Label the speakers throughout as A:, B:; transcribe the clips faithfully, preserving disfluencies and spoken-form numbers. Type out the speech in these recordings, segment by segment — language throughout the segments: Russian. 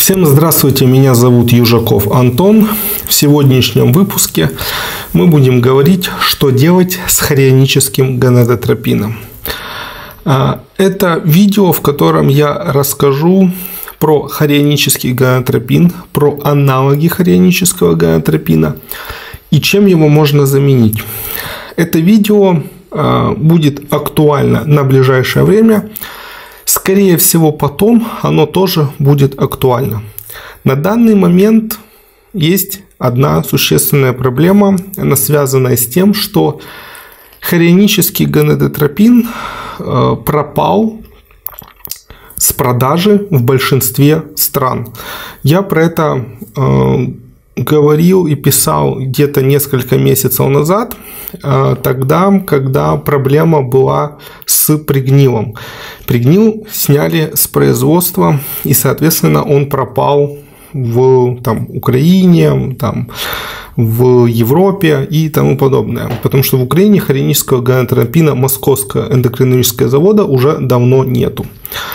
A: Всем здравствуйте, меня зовут Южаков Антон. В сегодняшнем выпуске мы будем говорить, что делать с хорионическим гонадотропином. Это видео, в котором я расскажу про хорионический гонадотропин, про аналоги хорионического гонадотропина и чем его можно заменить. Это видео будет актуально на ближайшее время. Скорее всего, потом оно тоже будет актуально. На данный момент есть одна существенная проблема, она связана с тем, что хорионический гонадотропин пропал с продажи в большинстве стран. Я про это говорил и писал где-то несколько месяцев назад, тогда, когда проблема была с пригнилом. Пригнил сняли с производства, и, соответственно, он пропал в там, Украине, там, в Европе и тому подобное. Потому что в Украине хорионического гонадотропина Московского эндокринологического завода уже давно нету.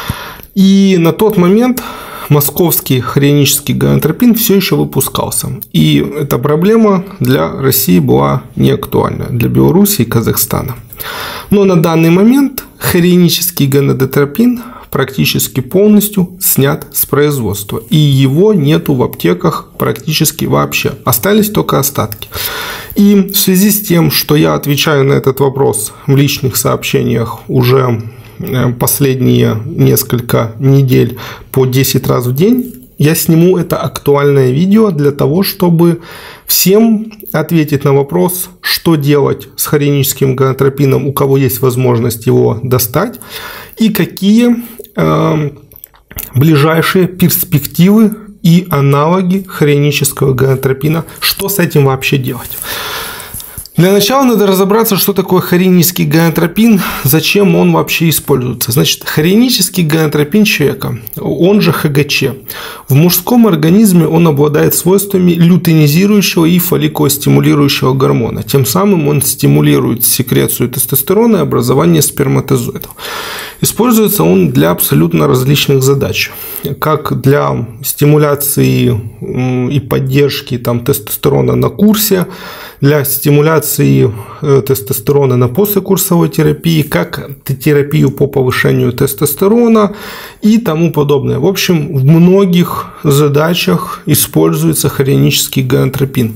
A: И на тот момент московский хорионический гонадотропин все еще выпускался. И эта проблема для России была не актуальна, для Беларуси и Казахстана. Но на данный момент хорионический гонадотропин практически полностью снят с производства. И его нету в аптеках практически вообще. Остались только остатки. И в связи с тем, что я отвечаю на этот вопрос в личных сообщениях уже последние несколько недель по десять раз в день, я сниму это актуальное видео для того, чтобы всем ответить на вопрос, что делать с хорионическим гонадотропином, у кого есть возможность его достать, и какие э, ближайшие перспективы и аналоги хорионического гонадотропина, что с этим вообще делать. Для начала надо разобраться, что такое хорионический гонадотропин, зачем он вообще используется. Значит, хорионический гонадотропин человека, он же ха гэ че, в мужском организме он обладает свойствами лютeinизирующего и фолликулостимулирующего гормона. Тем самым он стимулирует секрецию тестостерона и образование сперматозоидов. Используется он для абсолютно различных задач, как для стимуляции и поддержки там, тестостерона на курсе, для стимуляции тестостерона на послекурсовой терапии, как терапию по повышению тестостерона и тому подобное. В общем, в многих задачах используется хорионический гонадотропин.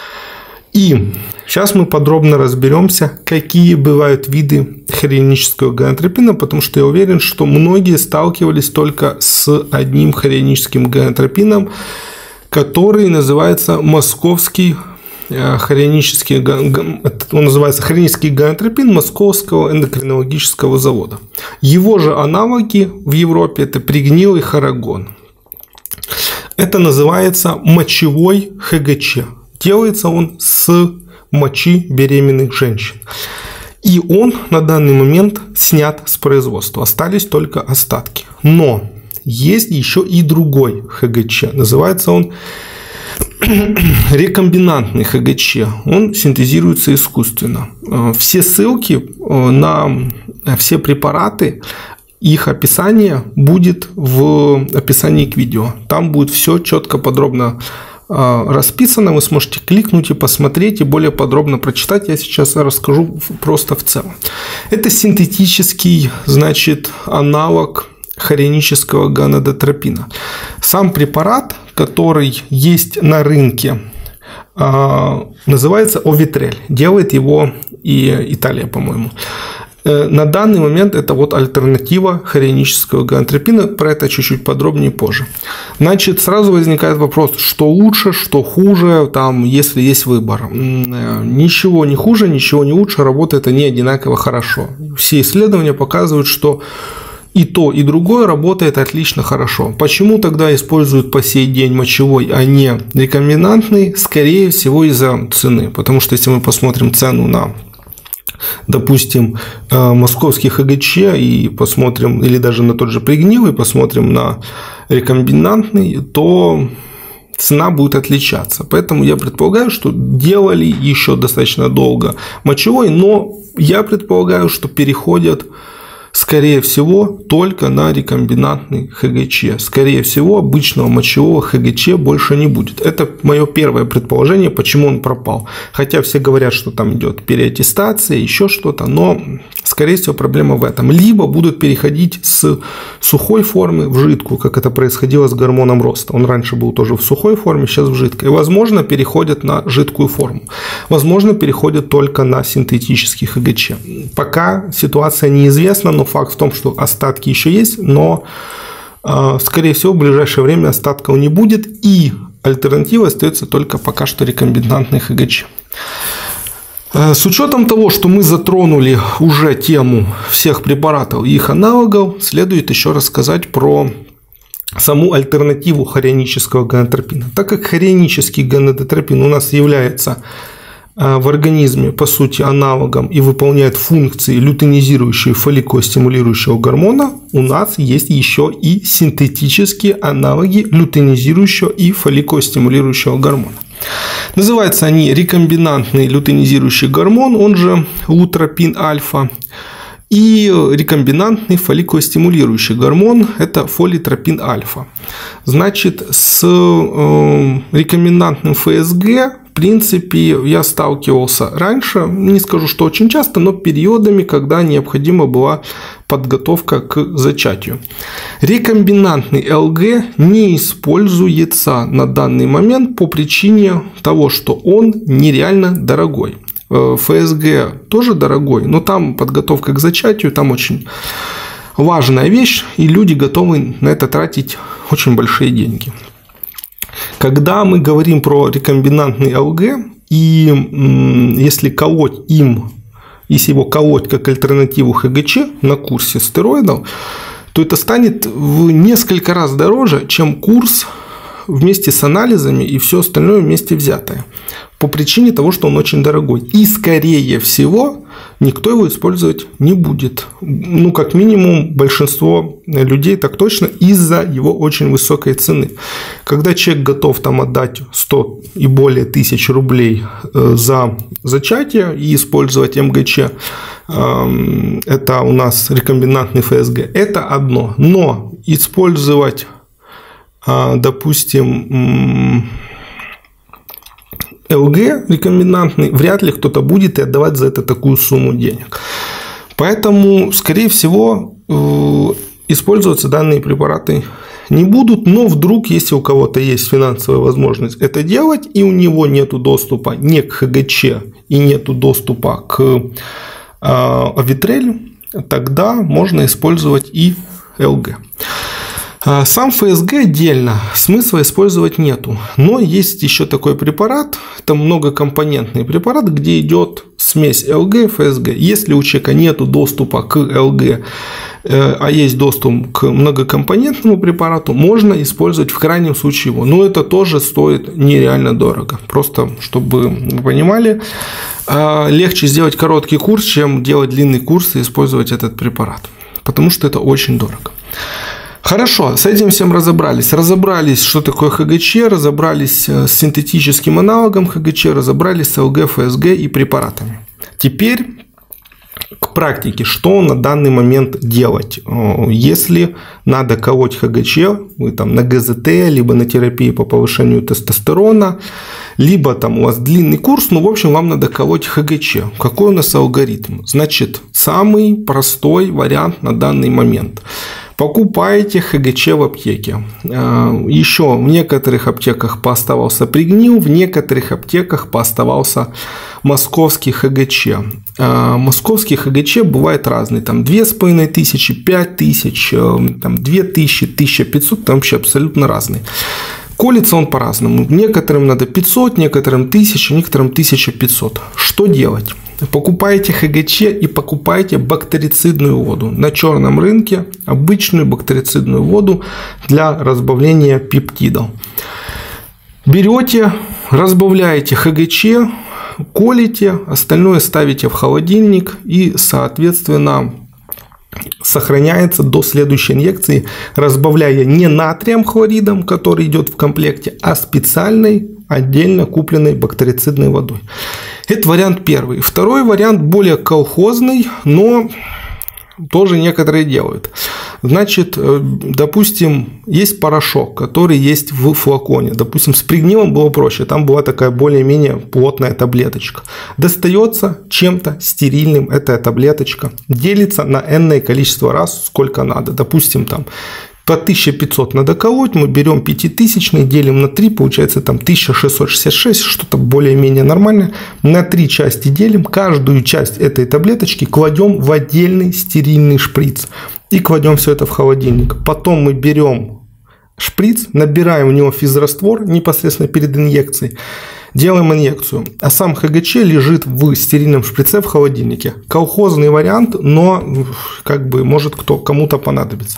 A: И сейчас мы подробно разберемся, какие бывают виды хорионического гонадотропина, потому что я уверен, что многие сталкивались только с одним хорионическим гонадотропином, который называется московский хорионический, он называется хорионический гонадотропин Московского эндокринологического завода. Его же аналоги в Европе это пригнил и хорогон. Это называется мочевой ха гэ че. Делается он с мочи беременных женщин. И он на данный момент снят с производства. Остались только остатки. Но есть еще и другой ха гэ че. Называется он рекомбинантный ха гэ че. Он синтезируется искусственно. Все ссылки на все препараты, их описание будет в описании к видео. Там будет все четко, подробно расписано. Вы сможете кликнуть и посмотреть, и более подробно прочитать. Я сейчас расскажу просто в целом. Это синтетический, значит, аналог хорионического гонадотропина. Сам препарат, который есть на рынке, называется Овитрель. Делает его и Италия, по-моему. На данный момент это вот альтернатива хорионического гонадотропина. Про это чуть-чуть подробнее позже. Значит, сразу возникает вопрос, что лучше, что хуже, там, если есть выбор. Ничего не хуже, ничего не лучше, работает они одинаково хорошо. Все исследования показывают, что и то, и другое работает отлично хорошо. Почему тогда используют по сей день мочевой, а не рекомбинантный? Скорее всего, из-за цены. Потому что если мы посмотрим цену на, допустим, московский ха гэ че и посмотрим, или даже на тот же пригнил, и посмотрим на рекомбинантный, то цена будет отличаться. Поэтому я предполагаю, что делали еще достаточно долго мочевой, но я предполагаю, что переходят с скорее всего, только на рекомбинантный ХГЧ. Скорее всего, обычного мочевого ХГЧ больше не будет. Это мое первое предположение, почему он пропал. Хотя все говорят, что там идет переаттестация, еще что-то, но, скорее всего, проблема в этом. Либо будут переходить с сухой формы в жидкую, как это происходило с гормоном роста. Он раньше был тоже в сухой форме, сейчас в жидкой. И, возможно, переходят на жидкую форму. Возможно, переходят только на синтетический ХГЧ. Пока ситуация неизвестна, но факт в том, что остатки еще есть, но, скорее всего, в ближайшее время остатков не будет, и альтернатива остается только пока что рекомбинантный ХГЧ. С учетом того, что мы затронули уже тему всех препаратов и их аналогов, следует еще рассказать про саму альтернативу хорионического гонадотропина. Так как хорионический гонадотропин у нас является в организме, по сути, аналогом и выполняет функции лютeinизирующего и фолликулостимулирующего гормона, у нас есть еще и синтетические аналоги лютeinизирующего и фолликулостимулирующего гормона. Называются они рекомбинантный лютeinизирующий гормон, он же лутропин-альфа, и рекомбинантный фолликулостимулирующий гормон – это фолитропин-альфа. Значит, с э, рекомбинантным эф эс гэ, в принципе, я сталкивался раньше, не скажу, что очень часто, но периодами, когда необходима была подготовка к зачатию. Рекомбинантный эл гэ не используется на данный момент по причине того, что он нереально дорогой. эф эс гэ тоже дорогой, но там подготовка к зачатию, там очень важная вещь, и люди готовы на это тратить очень большие деньги. Когда мы говорим про рекомбинантный эл гэ, и если колоть им, если его колоть как альтернативу ХГЧ на курсе стероидов, то это станет в несколько раз дороже, чем курс вместе с анализами и все остальное вместе взятое. По причине того, что он очень дорогой. И, скорее всего, никто его использовать не будет. Ну, как минимум, большинство людей так точно из-за его очень высокой цены. Когда человек готов там отдать сто и более тысяч рублей за зачатие и использовать эм гэ че, это у нас рекомбинантный эф эс гэ, это одно. Но использовать, допустим, эл гэ рекомбинантный вряд ли кто-то будет и отдавать за это такую сумму денег. Поэтому, скорее всего, использоваться данные препараты не будут, но вдруг, если у кого-то есть финансовая возможность это делать, и у него нет доступа ни к ХГЧ и нет доступа к авитрелю, тогда можно использовать и эл гэ. Сам эф эс гэ отдельно смысла использовать нету, но есть еще такой препарат, это многокомпонентный препарат, где идет смесь эл гэ и эф эс гэ. Если у человека нету доступа к эл гэ, а есть доступ к многокомпонентному препарату, можно использовать в крайнем случае его, но это тоже стоит нереально дорого. Просто чтобы вы понимали, легче сделать короткий курс, чем делать длинный курс и использовать этот препарат, потому что это очень дорого. Хорошо, с этим всем разобрались. Разобрались, что такое ХГЧ, разобрались с синтетическим аналогом ХГЧ, разобрались с эл гэ, эф эс гэ и препаратами. Теперь к практике. Что на данный момент делать? Если надо колоть ХГЧ, вы там на гэ зэ тэ, либо на терапии по повышению тестостерона, либо там у вас длинный курс, ну, в общем, вам надо колоть ХГЧ. Какой у нас алгоритм? Значит, самый простой вариант на данный момент. Покупаете ХГЧ в аптеке. Еще в некоторых аптеках пооставался пригнил, в некоторых аптеках пооставался московский ХГЧ. Московский ХГЧ бывает разный. Там две с половиной тысячи, пять тысяч, там две тысячи, тысяча пятьсот, там вообще абсолютно разный. Колется он по-разному. Некоторым надо пятьсот, некоторым тысяча, некоторым тысяча пятьсот. Что делать? Покупаете ХГЧ и покупаете бактерицидную воду. На черном рынке обычную бактерицидную воду для разбавления пептидов. Берете, разбавляете ХГЧ, колите, остальное ставите в холодильник и, соответственно, сохраняется до следующей инъекции, разбавляя не натрием хлоридом, который идет в комплекте, а специальной отдельно купленной бактерицидной водой. Это вариант первый. Второй вариант более колхозный, но Тоже некоторые делают. Значит, допустим, есть порошок, который есть в флаконе. Допустим, с пригнилом было проще. Там была такая более-менее плотная таблеточка. Достается чем-то стерильным эта таблеточка. Делится на энное количество раз, сколько надо. Допустим, там по тысяче пятьсот надо колоть, мы берем пятитысячный, делим на три, получается там тысяча шестьсот шестьдесят шесть, что-то более-менее нормальное. На три части делим, каждую часть этой таблеточки кладем в отдельный стерильный шприц и кладем все это в холодильник. Потом мы берем шприц, набираем в него физраствор непосредственно перед инъекцией, делаем инъекцию, а сам ХГЧ лежит в стерильном шприце в холодильнике. Колхозный вариант, но как бы может кто, кому-то понадобится.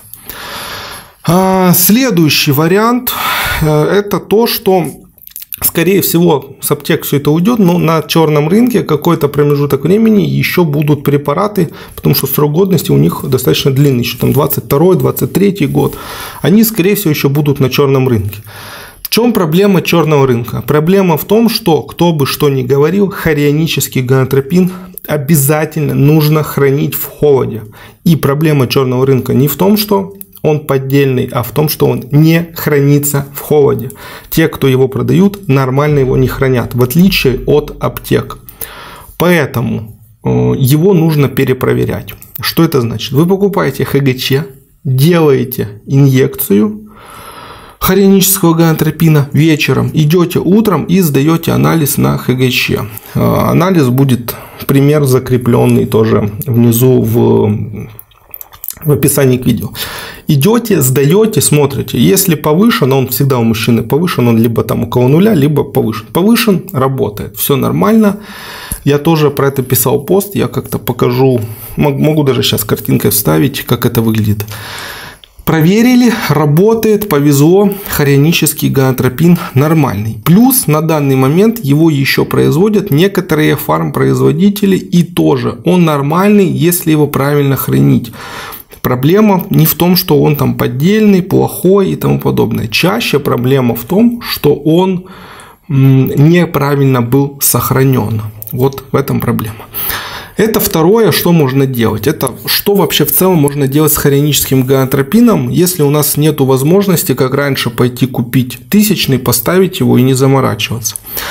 A: Следующий вариант – это то, что, скорее всего, с аптек все это уйдет, но на черном рынке какой-то промежуток времени еще будут препараты, потому что срок годности у них достаточно длинный, еще там двадцать второй — двадцать третий год. Они, скорее всего, еще будут на черном рынке. В чем проблема черного рынка? Проблема в том, что, кто бы что ни говорил, хорионический гонадотропин обязательно нужно хранить в холоде. И проблема черного рынка не в том, что он поддельный, а в том, что он не хранится в холоде. Те, кто его продают, нормально его не хранят, в отличие от аптек. Поэтому его нужно перепроверять. Что это значит? Вы покупаете ХГЧ, делаете инъекцию хорионического гонадотропина вечером, идете утром и сдаете анализ на ХГЧ. Анализ будет пример закрепленный тоже внизу в в описании к видео. Идете, сдаете, смотрите. Если повышен, он всегда у мужчины повышен, он либо там около нуля, либо повышен. Повышен, работает, все нормально. Я тоже про это писал пост, я как-то покажу, могу даже сейчас картинкой вставить, как это выглядит. Проверили, работает, повезло, хорионический гонадотропин нормальный. Плюс на данный момент его еще производят некоторые фармпроизводители, и тоже он нормальный, если его правильно хранить. Проблема не в том, что он там поддельный, плохой и тому подобное. Чаще проблема в том, что он неправильно был сохранен. Вот в этом проблема. Это второе, что можно делать. Это что вообще в целом можно делать с хорионическим гонадотропином, если у нас нет возможности, как раньше, пойти купить тысячный, поставить его и не заморачиваться.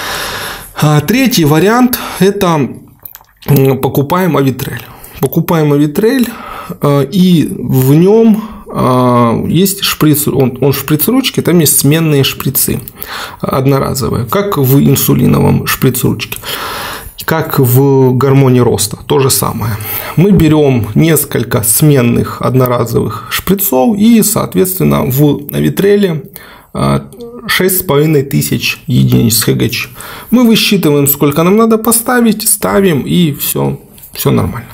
A: Третий вариант – это покупаем авитрель. Покупаем авитрель, и в нем есть шприц, он, он шприц-ручки, там есть сменные шприцы одноразовые, как в инсулиновом шприц-ручке, как в гормоне роста, то же самое. Мы берем несколько сменных одноразовых шприцов и, соответственно, в авитреле шесть с половиной тысяч единиц ХГЧ. Мы высчитываем, сколько нам надо поставить, ставим, и все, все нормально.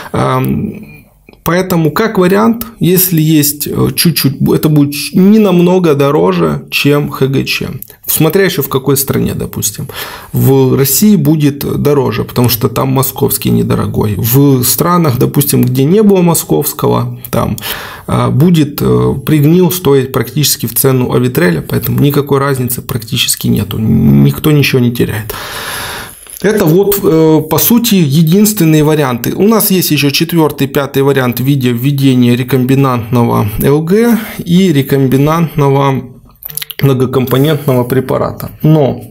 A: Поэтому, как вариант, если есть чуть-чуть, это будет не намного дороже, чем ХГЧ. Смотря еще в какой стране, допустим. В России будет дороже, потому что там московский недорогой. В странах, допустим, где не было московского, там будет пригнил стоить практически в цену авитреля, поэтому никакой разницы практически нету. Никто ничего не теряет. Это вот, по сути, единственные варианты. У нас есть еще четвертый, пятый вариант в виде введения рекомбинантного ЛГ и рекомбинантного многокомпонентного препарата. Но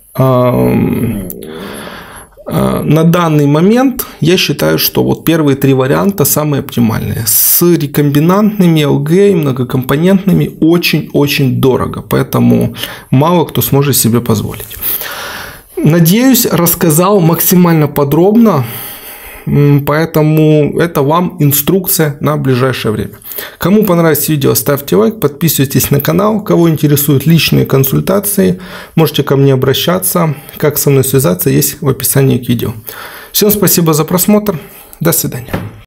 A: э, э, на данный момент я считаю, что вот первые три варианта самые оптимальные. С рекомбинантными ЛГ и многокомпонентными очень-очень дорого. Поэтому мало кто сможет себе позволить. Надеюсь, рассказал максимально подробно, поэтому это вам инструкция на ближайшее время. Кому понравилось видео, ставьте лайк, подписывайтесь на канал. Кого интересуют личные консультации, можете ко мне обращаться. Как со мной связаться, есть в описании к видео. Всем спасибо за просмотр. До свидания.